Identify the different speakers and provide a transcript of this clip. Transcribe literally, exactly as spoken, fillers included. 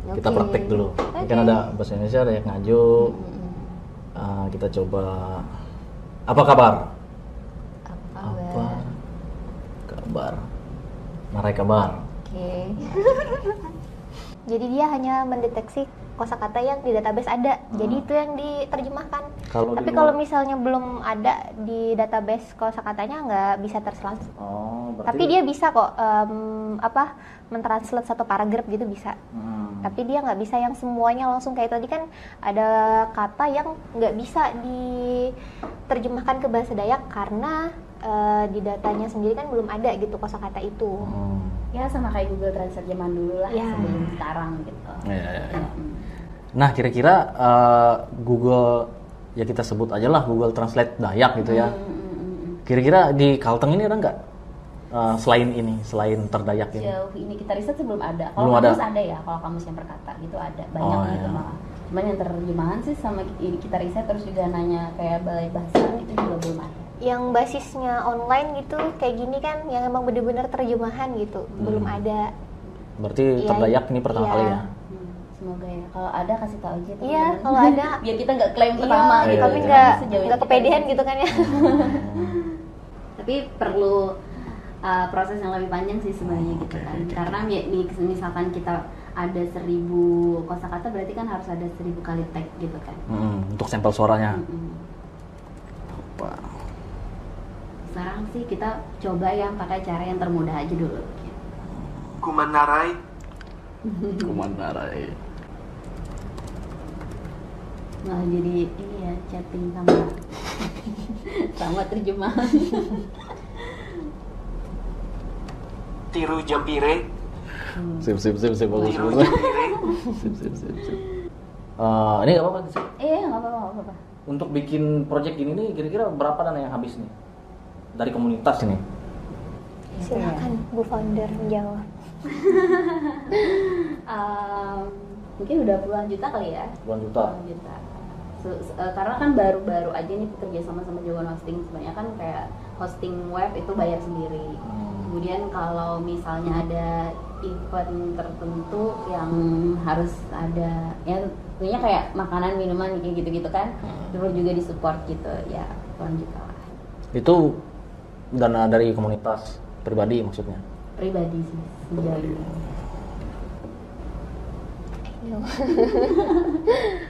Speaker 1: Kita praktek dulu.
Speaker 2: Okay.
Speaker 1: Kan ada bahasa Indonesia, ada yang ngajo.
Speaker 2: Hmm.
Speaker 1: Uh, kita coba. Apa kabar?
Speaker 2: Apa
Speaker 1: Apa
Speaker 2: kabar?
Speaker 1: kabar? Marai kabar.
Speaker 2: Oke. Okay. Jadi dia hanya mendeteksi kosakata yang di database ada. Hmm. Jadi itu yang diterjemahkan. Kalau Tapi kalau misalnya belum ada di database kosakatanya nggak bisa terselang.
Speaker 1: Oh, berarti...
Speaker 2: Tapi dia bisa kok um, apa mentranslate satu paragraf gitu bisa. Hmm. Tapi dia nggak bisa yang semuanya langsung kayak tadi kan ada kata yang nggak bisa diterjemahkan ke bahasa Dayak karena uh, di datanya sendiri kan belum ada gitu kosakata itu.
Speaker 1: Hmm.
Speaker 3: Ya sama kayak Google Translate zaman dulu lah ya. Sebelum sekarang gitu.
Speaker 1: Ya, ya, ya. Nah kira-kira uh, Google ya kita sebut aja lah Google Translate Dayak gitu ya. Hmm. Kira-kira di Kalteng ini ada nggak uh, selain ini, selain terdayak ini?
Speaker 3: Jauh ini kita riset sebelum ada. Kalau kamus ada. ada ya, kalau kamus yang perkata gitu ada banyak oh, gitu ya. Malah. Cuman yang terjemahan sih sama kita riset terus juga nanya kayak balai bahasa itu juga belum ada.
Speaker 2: Yang basisnya online gitu kayak gini kan yang emang bener-bener terjemahan gitu hmm. belum ada.
Speaker 1: Berarti terdayak ya, ini pertama ya. kali ya.
Speaker 3: Hmm, semoga ya kalau ada kasih tahu aja.
Speaker 2: Iya kalau ada
Speaker 3: biar kita nggak klaim pertama
Speaker 2: iya,
Speaker 3: gitu.
Speaker 2: Tapi nggak nggak kepedean gitu kan ya.
Speaker 3: Tapi perlu uh, proses yang lebih panjang sih sebenarnya gitu kan. Karena misalkan kita ada seribu kosakata berarti kan harus ada seribu kali tag gitu kan.
Speaker 1: Hmm, untuk sampel suaranya.
Speaker 3: Hmm. Apa? Sekarang sih kita coba yang pakai cara yang termudah aja dulu.
Speaker 4: Kumanaray.
Speaker 1: Kumanaray.
Speaker 3: Malah jadi ini ya chatting sama sama terjemahan.
Speaker 4: Tiru jampire.
Speaker 1: Sip sip sip sip bagus
Speaker 4: Tiru
Speaker 1: bagus.
Speaker 4: jampire.
Speaker 1: Sip sip sip sip. Uh, ini nggak apa-apa sih?
Speaker 3: Iya nggak apa-apa nggak apa-apa.
Speaker 1: Untuk bikin project ini nih kira-kira berapa dana yang habis nih? Dari komunitas ini.
Speaker 2: Silakan Bu Founder menjawab.
Speaker 3: um, mungkin udah puluhan juta kali ya.
Speaker 1: Puluhan juta.
Speaker 3: Puluhan juta. So, uh, karena kan baru-baru aja nih bekerja sama sama Jogon Hosting, sebenarnya kan kayak hosting web itu bayar sendiri. Hmm. Kemudian kalau misalnya ada event tertentu yang harus ada, ya tentunya kayak makanan, minuman kayak gitu-gitu kan, hmm. perlu juga disupport gitu, ya puluhan juta lah.
Speaker 1: Itu dana dari komunitas pribadi maksudnya?
Speaker 3: Pribadi sih sejauh ini.